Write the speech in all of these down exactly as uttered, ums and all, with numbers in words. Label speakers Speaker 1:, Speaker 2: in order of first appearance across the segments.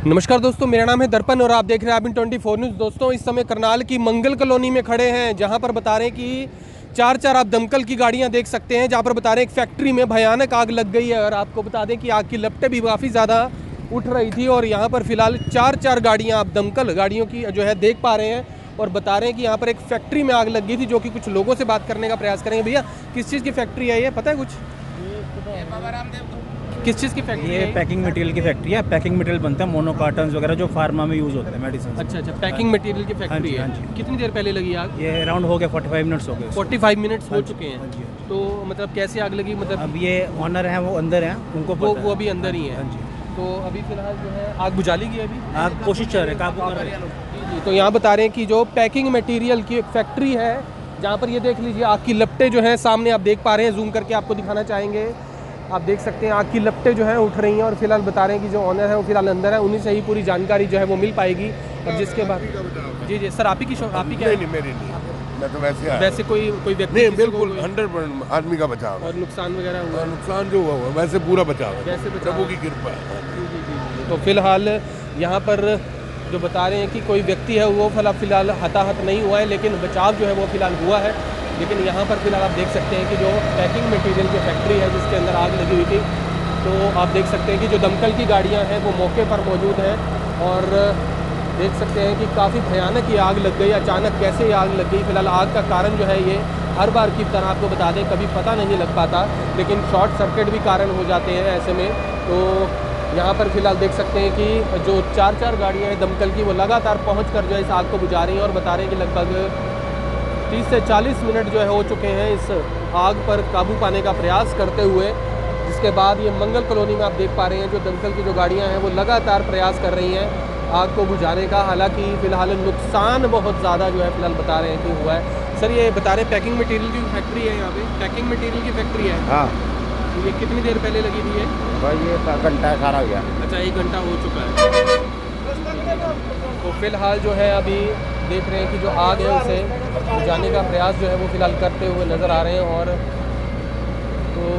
Speaker 1: नमस्कार दोस्तों, मेरा नाम है दर्पण और आप देख रहे हैं आबिन ट्वेंटी फोर न्यूज़। दोस्तों, इस समय करनाल की मंगल कॉलोनी में खड़े हैं, जहां पर बता रहे हैं कि चार चार आप दमकल की गाड़ियां देख सकते हैं, जहां पर बता रहे हैं एक फैक्ट्री में भयानक आग लग गई है। और आपको बता दें कि आग की लपटें भी काफ़ी ज़्यादा उठ रही थी और यहाँ पर फिलहाल चार चार गाड़ियाँ आप दमकल गाड़ियों की जो है देख पा रहे हैं और बता रहे हैं कि यहाँ पर एक फैक्ट्री में आग लग गई थी, जो कि कुछ लोगों से बात करने का प्रयास करेंगे। भैया, किस चीज़ की फैक्ट्री है ये, पता है कुछ? किस चीज़ की फैक्ट्री
Speaker 2: ये
Speaker 1: है?
Speaker 2: पैकिंग मटेरियल की फैक्ट्री है। पैकिंग मटेरियल बनता है, मोनो कार्टन्स वगैरह जो फार्मा में यूज़ होते हैं, मेडिसिन।
Speaker 1: अच्छा अच्छा, पैकिंग मटेरियल की फैक्ट्री है। कितनी देर पहले लगी आग?
Speaker 2: ये अराउंड हो गया पैंतालीस मिनट्स हो गए।
Speaker 1: पैंतालीस मिनट्स हो चुके हैं। तो मतलब कैसे आग लगी? मतलब
Speaker 2: अब ये ऑनर हैं, वो अंदर हैं, उनको
Speaker 1: वो
Speaker 2: पता
Speaker 1: वो
Speaker 2: है।
Speaker 1: अभी अंदर ही है। तो अभी फिलहाल जो है आग बुझा ली गई अभी?
Speaker 2: आप कोशिश कर रहे हैं, काबू कर रहे हैं।
Speaker 1: जी, तो यहाँ बता रहे हैं कि जो पैकिंग मटेरियल की एक फैक्ट्री है, जहाँ पर ये देख लीजिए आग की लपटें जो हैं सामने आप देख पा रहे हैं। जूम करके आपको दिखाना चाहेंगे। आप देख सकते हैं आग की लपटें जो हैं उठ रही हैं और फिलहाल बता रहे हैं कि जो ऑनर है वो फिलहाल अंदर है, उन्हीं से ही पूरी जानकारी जो है वो मिल पाएगी। और जिसके बाद जी जी सर, आप ही की शॉप, आप ही क्या?
Speaker 3: नहीं, मेरी नहीं, मैं तो वैसे आया।
Speaker 1: वैसे कोई कोई व्यक्ति
Speaker 3: नहीं,
Speaker 1: किसी को
Speaker 3: बिल्कुल
Speaker 1: कोई-
Speaker 3: हंड्रेड परसेंट आदमी का बचाव है।
Speaker 1: और नुकसान वगैरह हुआ?
Speaker 3: और नुकसान जो हुआ हुआ है, वैसे पूरा बचाव है,
Speaker 1: वैसे बचाव
Speaker 3: प्रभु की कृपा है।
Speaker 1: जी जी जी। तो फिलहाल यहाँ पर जो बता रहे हैं कि कोई व्यक्ति है वो फिलहाल फिलहाल हताहत नहीं हुआ है, लेकिन बचाव जो है वो फिलहाल हुआ है। लेकिन यहाँ पर फिलहाल आप देख सकते हैं कि जो पैकिंग मटेरियल की फैक्ट्री है जिसके अंदर आग लगी हुई थी, तो आप देख सकते हैं कि जो दमकल की गाड़ियाँ हैं वो मौके पर मौजूद हैं और देख सकते हैं कि काफ़ी भयानक ये आग लग गई। अचानक कैसे ये आग लग गई? फिलहाल आग का कारण जो है ये हर बार की तरह आपको बता दें कभी पता नहीं लग पाता, लेकिन शॉर्ट सर्किट भी कारण हो जाते हैं ऐसे में। तो यहाँ पर फिलहाल देख सकते हैं कि जो चार चार गाड़ियाँ हैं दमकल की वो लगातार पहुँच कर जो है इस आग को बुझा रही हैं और बता रहे हैं कि लगभग तीस से चालीस मिनट जो है हो चुके हैं इस आग पर काबू पाने का प्रयास करते हुए। जिसके बाद ये मंगल कॉलोनी में आप देख पा रहे हैं जो दमकल की जो गाड़ियां हैं वो लगातार प्रयास कर रही हैं आग को बुझाने का। हालांकि फ़िलहाल नुकसान बहुत ज़्यादा जो है फिलहाल बता रहे हैं कि हुआ है। सर, ये बता रहे हैं पैकिंग मटेरियल की फैक्ट्री है, यहाँ पे पैकिंग मटेरियल की फैक्ट्री है।
Speaker 4: हाँ
Speaker 1: तो ये कितनी देर पहले लगी थी ये?
Speaker 4: भाई, ये घंटा सारा हो गया।
Speaker 1: अच्छा, एक घंटा हो चुका है। तो फिलहाल जो है अभी देख रहे हैं कि जो आग है उसे बुझाने का प्रयास जो है वो फिलहाल करते हुए नज़र आ रहे हैं। और तो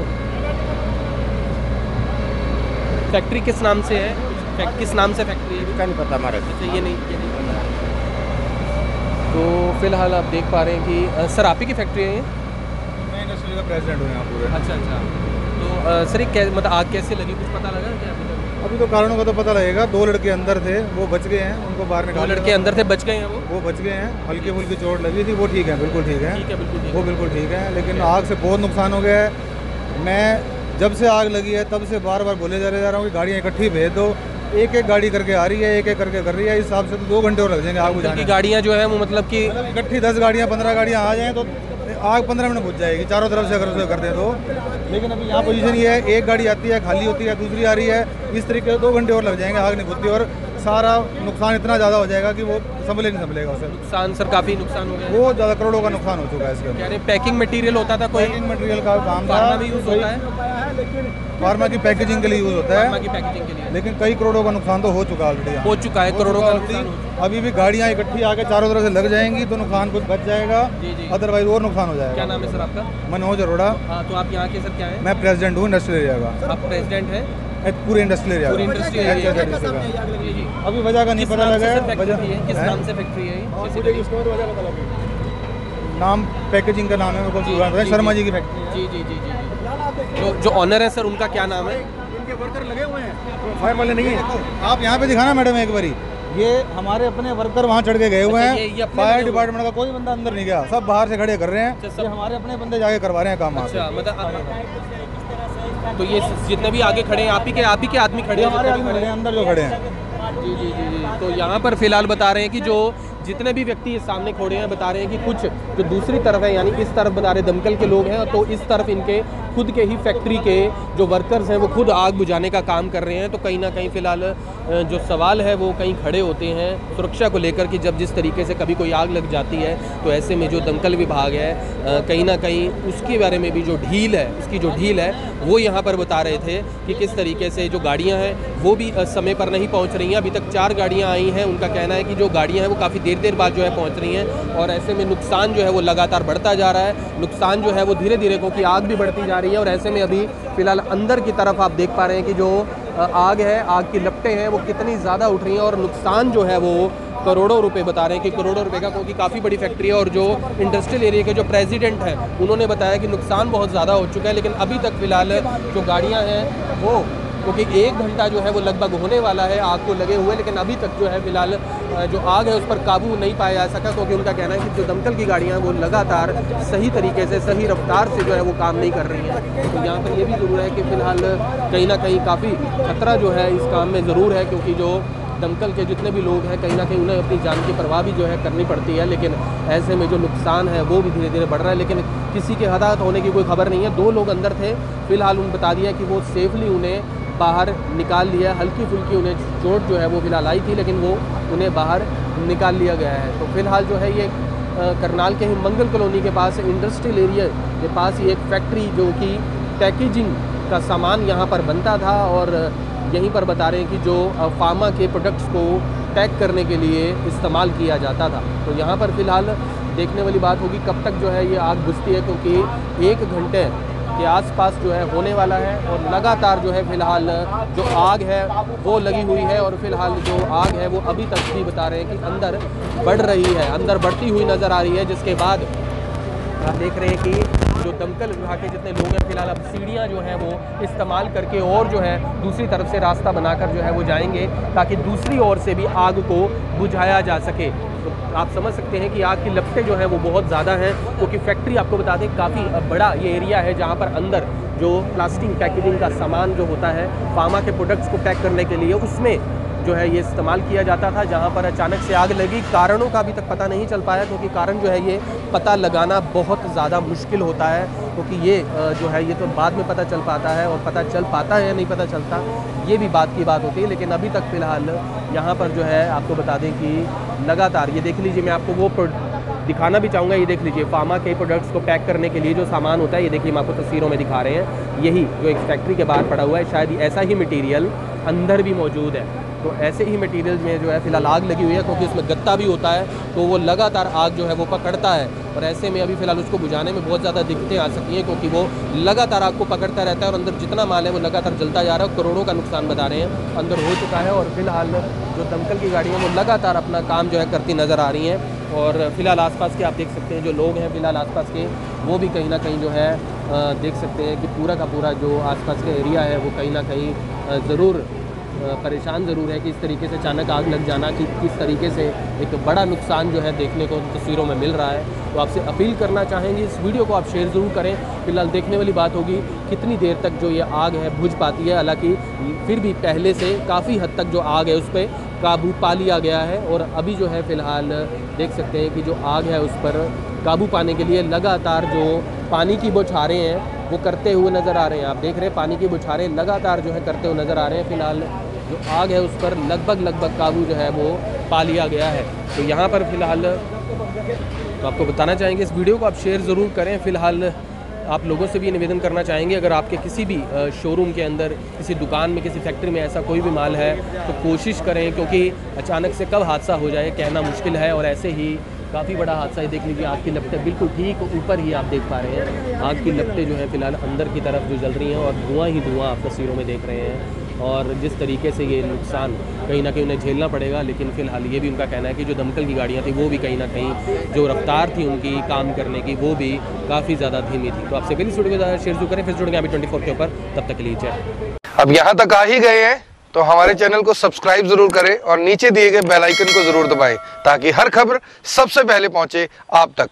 Speaker 1: फैक्ट्री किस नाम से है? फैक, किस नाम से फैक्ट्री है?
Speaker 4: क्या नहीं पता हमारे।
Speaker 1: अच्छा, ये नहीं ये नहीं पता। तो फिलहाल आप देख पा रहे हैं कि अ, सर, आप ही की फैक्ट्री है ये?
Speaker 2: मैं इंडस्ट्री का प्रेसिडेंट हूँ यहाँ पूरे।
Speaker 1: अच्छा अच्छा। तो अ, सर, ये कै- मतलब आग कैसे लगी, कुछ पता लगा क्या अभी तक?
Speaker 2: अभी तो कारणों का तो पता लगेगा। दो लड़के अंदर थे, वो बच गए हैं, उनको बाहर
Speaker 1: दो
Speaker 2: निकाल।
Speaker 1: लड़के अंदर थे, बच गए हैं वो?
Speaker 2: वो बच गए हैं, हल्की फुल्की चोट लगी थी, वो ठीक है, बिल्कुल ठीक है।
Speaker 1: ठीक है, बिल्कुल ठीक
Speaker 2: वो
Speaker 1: है।
Speaker 2: बिल्कुल ठीक है, लेकिन आग से बहुत नुकसान हो गया है। मैं जब से आग लगी है तब से बार बार बोले जा रहे जा रहा हूँ कि गाड़ियाँ इकट्ठी भेज दो। एक एक गाड़ी करके आ रही है, एक एक करके कर रही है। इस हिसाब से तो दो घंटे और लग जाएंगे आग
Speaker 1: दमकल
Speaker 2: बुझाने
Speaker 1: की
Speaker 2: में।
Speaker 1: गाड़ियाँ जो है वो मतलब कि
Speaker 2: मतलब इकट्ठी दस गाड़ियाँ पंद्रह गाड़ियाँ आ जाएँ तो आग पंद्रह मिनट बुझ जाएगी चारों तरफ से, अगर उसे कर दें तो। लेकिन अभी यहाँ पोजीशन ये है, एक गाड़ी आती है, खाली होती है, दूसरी आ रही है। इस तरीके से दो घंटे और लग जाएंगे, आग नहीं बुझती और सारा नुकसान इतना ज़्यादा हो जाएगा कि वो संभले नहीं संभलेगा उसे।
Speaker 1: नुकसान सर काफ़ी नुकसान हो गया है।
Speaker 2: वो ज़्यादा करोड़ों का नुकसान हो चुका है इसके
Speaker 1: कह रहे पैकिंग मटेरियल होता था कोई?
Speaker 2: पैकिंग मटेरियल का काम था,
Speaker 1: फार्मा में यूज़ होता है?
Speaker 2: फार्मा की पैकेजिंग के लिए यूज़ होता
Speaker 1: फार्मा
Speaker 2: है,
Speaker 1: की पैकेजिंग के लिए
Speaker 2: लेकिन कई करोड़ों का नुकसान तो हो चुका है ऑलरेडी।
Speaker 1: हो चुका है, करोड़ों का नुकसान हो चुका
Speaker 2: अभी भी गाड़ियाँ इकट्ठी आके चारों तरफ से लग जाएंगी तो नुकसान कुछ बच जाएगा,
Speaker 1: जी, जी।
Speaker 2: अदरवाइज और नुकसान हो
Speaker 1: है। क्या
Speaker 2: जाएगा।
Speaker 1: नाम है सर आपका?
Speaker 2: मनोज अरोड़ा,
Speaker 1: हाँ, तो आप यहाँ के सर क्या है?
Speaker 2: मैं प्रेसिडेंट हूँ इंडस्ट्रियल एरिया का,
Speaker 1: आप प्रेसिडेंट हैं
Speaker 2: एक पूरे इंडस्ट्रियल एरिया
Speaker 1: पूरी
Speaker 2: का।
Speaker 1: इंडस्ट्रियल एरिया
Speaker 2: अच्छा, अच्छा,
Speaker 1: का?
Speaker 2: अच्छा।
Speaker 1: जी जी।
Speaker 2: अभी वजह का नहीं
Speaker 1: किस
Speaker 2: पता
Speaker 1: नाम
Speaker 2: लगा
Speaker 1: से
Speaker 2: है,
Speaker 1: सर फैक्ट्री
Speaker 2: वजह
Speaker 1: है? किस
Speaker 2: है?
Speaker 1: नाम से फैक्ट्री है ये? कैसे लगी?
Speaker 2: नाम पैकेजिंग का नाम है, मेरे को
Speaker 1: जी,
Speaker 2: पता है,
Speaker 1: जी,
Speaker 2: शर्मा
Speaker 1: जी।
Speaker 2: जी की फैक्ट्री है।
Speaker 1: जी जी जी जी जी। जो जो ऑनर है सर, उनका क्या नाम है?
Speaker 2: इनके वर्कर लगे हुए हैं, फायर वाले नहीं है। आप यहाँ पे दिखाना मैडम एक बारी, ये हमारे अपने वर्कर वहाँ चढ़ के गए हुए
Speaker 1: अच्छा, ये- ये
Speaker 2: हैं।
Speaker 1: अपने
Speaker 2: फायर
Speaker 1: लगे हुए
Speaker 2: डिपार्टमेंट का कोई बंदा अंदर नहीं गया, सब बाहर से खड़े कर रहे हैं।
Speaker 1: अच्छा, सब-
Speaker 2: ये हमारे अपने बंदे जाके करवा रहे हैं काम वहाँ पे।
Speaker 1: अच्छा, मतलब तो ये जितने भी आगे खड़े हैं आप ही के आप ही के आदमी खड़े
Speaker 2: ये
Speaker 1: हैं?
Speaker 2: हमारे
Speaker 1: जितने भी
Speaker 2: आदमी
Speaker 1: खड़े
Speaker 2: खड़े हैं अंदर जो खड़े हैं।
Speaker 1: जी जी जी जी। तो यहाँ पर फिलहाल बता रहे हैं कि जो जितने भी व्यक्ति इस सामने खड़े हैं बता रहे हैं कि कुछ जो दूसरी तरफ है, यानी इस तरफ बता रहे दमकल के लोग हैं, तो इस तरफ इनके खुद के ही फैक्ट्री के जो वर्कर्स हैं वो खुद आग बुझाने का काम कर रहे हैं। तो कहीं ना कहीं फिलहाल जो सवाल है वो कहीं खड़े होते हैं सुरक्षा को लेकर कि जब जिस तरीके से कभी कोई आग लग जाती है तो ऐसे में जो दमकल विभाग है कहीं ना कहीं उसके बारे में भी जो ढील है उसकी जो ढील है वो यहाँ पर बता रहे थे कि किस तरीके से जो गाड़ियाँ हैं वो भी समय पर नहीं पहुँच रही हैं। अभी तक चार गाड़ियाँ आई हैं, उनका कहना है कि जो गाड़ियाँ हैं वो काफ़ी देर देर बाद जो है पहुँच रही हैं और ऐसे में नुकसान जो है वो लगातार बढ़ता जा रहा है। नुकसान जो है वो धीरे धीरे क्योंकि आग भी बढ़ती जा रही है और ऐसे में अभी फ़िलहाल अंदर की तरफ आप देख पा रहे हैं कि जो आग है, आग की लपटें हैं वो कितनी ज़्यादा उठ रही हैं और नुकसान जो है वो करोड़ों रुपए बता रहे हैं कि करोड़ों रुपए का, क्योंकि काफ़ी बड़ी फैक्ट्री है और जो इंडस्ट्रियल एरिया के जो प्रेसिडेंट हैं उन्होंने बताया कि नुकसान बहुत ज़्यादा हो चुका है। लेकिन अभी तक फ़िलहाल जो गाड़ियाँ हैं वो, क्योंकि एक घंटा जो है वो लगभग होने वाला है आग को लगे हुए, लेकिन अभी तक जो है फ़िलहाल जो आग है उस पर काबू नहीं पाया जा सका, क्योंकि उनका कहना है कि जो दमकल की गाड़ियाँ हैं वो लगातार सही तरीके से, सही रफ्तार से जो है वो काम नहीं कर रही हैं। तो यहाँ पर ये भी ज़रूर है कि फ़िलहाल कहीं ना कहीं काफ़ी खतरा जो है इस काम में ज़रूर है, क्योंकि जो दमकल के जितने भी लोग हैं कहीं ना कहीं उन्हें अपनी जान की परवाह भी जो है करनी पड़ती है। लेकिन ऐसे में जो नुकसान है वो भी धीरे धीरे बढ़ रहा है, लेकिन किसी के हताहत होने की कोई खबर नहीं है। दो लोग अंदर थे, फिलहाल उन्हें बता दिया कि वो सेफली उन्हें बाहर निकाल लिया, हल्की फुल्की उन्हें चोट जो है वो फिलहाल आई थी, लेकिन वो उन्हें बाहर निकाल लिया गया है। तो फिलहाल जो है ये करनाल के ही मंगल कॉलोनी के पास इंडस्ट्रियल एरिया के पास ही एक फैक्ट्री जो कि पैकेजिंग का सामान यहाँ पर बनता था और यहीं पर बता रहे हैं कि जो फार्मा के प्रोडक्ट्स को पैक करने के लिए इस्तेमाल किया जाता था। तो यहाँ पर फ़िलहाल देखने वाली बात होगी कब तक जो है ये आग बुझती है, क्योंकि एक घंटे के आसपास जो है होने वाला है और लगातार जो है फ़िलहाल जो आग है वो लगी हुई है और फिलहाल जो आग है वो अभी तक भी बता रहे हैं कि अंदर बढ़ रही है, अंदर बढ़ती हुई नज़र आ रही है। जिसके बाद आप देख रहे हैं कि जो दमकल विभाग के जितने लोग हैं फिलहाल अब सीढ़ियाँ जो हैं वो इस्तेमाल करके और जो है दूसरी तरफ से रास्ता बनाकर जो है वो जाएंगे, ताकि दूसरी ओर से भी आग को बुझाया जा सके। तो आप समझ सकते हैं कि आग की लपटें जो हैं वो बहुत ज़्यादा हैं, क्योंकि फैक्ट्री आपको बता दें काफ़ी बड़ा ये एरिया है जहाँ पर अंदर जो प्लास्टिक पैकेजिंग का सामान जो होता है फार्मा के प्रोडक्ट्स को पैक करने के लिए उसमें जो है ये इस्तेमाल किया जाता था, जहाँ पर अचानक से आग लगी। कारणों का अभी तक पता नहीं चल पाया, क्योंकि कारण जो है ये पता लगाना बहुत ज़्यादा मुश्किल होता है, क्योंकि ये जो है ये तो बाद में पता चल पाता है और पता चल पाता है या नहीं पता चलता ये भी बात की बात होती है। लेकिन अभी तक फ़िलहाल यहाँ पर जो है आपको बता दें कि लगातार ये देख लीजिए, मैं आपको वो दिखाना भी चाहूँगा, ये देख लीजिए फार्मा के प्रोडक्ट्स को पैक करने के लिए जो सामान होता है, ये देखिए हम आपको तस्वीरों में दिखा रहे हैं, यही जो एक फैक्ट्री के बाहर पड़ा हुआ है, शायद ऐसा ही मटेरियल अंदर भी मौजूद है। तो ऐसे ही मटेरियल में जो है फ़िलहाल आग लगी हुई है, क्योंकि उसमें गत्ता भी होता है तो वो लगातार आग जो है वो पकड़ता है और ऐसे में अभी फ़िलहाल उसको बुझाने में बहुत ज़्यादा दिक्कतें आ सकती हैं, क्योंकि वो लगातार आग को पकड़ता रहता है और अंदर जितना माल है वो लगातार जलता जा रहा है। करोड़ों का नुकसान बता रहे हैं अंदर हो चुका है और फिलहाल जो दमकल की गाड़ियाँ वो लगातार अपना काम जो है करती नज़र आ रही हैं। और फिलहाल आसपास के आप देख सकते हैं जो लोग हैं फिलहाल आसपास के वो भी कहीं ना कहीं जो है देख सकते हैं कि पूरा का पूरा जो आसपास का एरिया है वो कहीं ना कहीं ज़रूर परेशान ज़रूर है कि इस तरीके से अचानक आग लग जाना, कि किस तरीके से एक बड़ा नुकसान जो है देखने को तस्वीरों में मिल रहा है। तो आपसे अपील करना चाहेंगे इस वीडियो को आप शेयर ज़रूर करें। फिलहाल देखने वाली बात होगी कितनी देर तक जो ये आग है बुझ पाती है, हालांकि फिर भी पहले से काफ़ी हद तक जो आग है उस पर काबू पा लिया गया है और अभी जो है फ़िलहाल देख सकते हैं कि जो आग है उस पर काबू पाने के लिए लगातार जो पानी की बौछारें हैं वो करते हुए नज़र आ रहे हैं। आप देख रहे हैं पानी की बौछारें लगातार जो है करते हुए नज़र आ रहे हैं। फ़िलहाल जो आग है उस पर लगभग लगभग काबू जो है वो पा लिया गया है। तो यहाँ पर फ़िलहाल तो आपको बताना चाहेंगे इस वीडियो को आप शेयर ज़रूर करें। फ़िलहाल आप लोगों से भी निवेदन करना चाहेंगे अगर आपके किसी भी शोरूम के अंदर, किसी दुकान में, किसी फैक्ट्री में ऐसा कोई भी माल है तो कोशिश करें, क्योंकि अचानक से कब हादसा हो जाए कहना मुश्किल है। और ऐसे ही काफ़ी बड़ा हादसा है, देख लीजिए आग की लपटें बिल्कुल ठीक ऊपर ही आप देख पा रहे हैं। आग की लपटें जो है फ़िलहाल अंदर की तरफ जो जल रही हैं और धुआं ही धुआं आप तस्वीरों में देख रहे हैं। और जिस तरीके से ये नुकसान कहीं ना कहीं उन्हें झेलना पड़ेगा, लेकिन फ़िलहाल ये भी उनका कहना है कि जो दमकल की गाड़ियाँ थी वो भी कहीं ना कहीं जो रफ्तार थी उनकी काम करने की वो भी काफ़ी ज़्यादा धीमी थी। तो आपसे पहले वीडियो को शेयर जरूर करें, फिर जुड़ेंगे अभी ट्वेंटी फोर के ऊपर। तब तक के लिए जय।
Speaker 5: अब यहाँ तक आ ही गए हैं तो हमारे चैनल को सब्सक्राइब जरूर करें और नीचे दिए गए बेल आइकन को जरूर दबाएं, ताकि हर खबर सबसे पहले पहुंचे आप तक।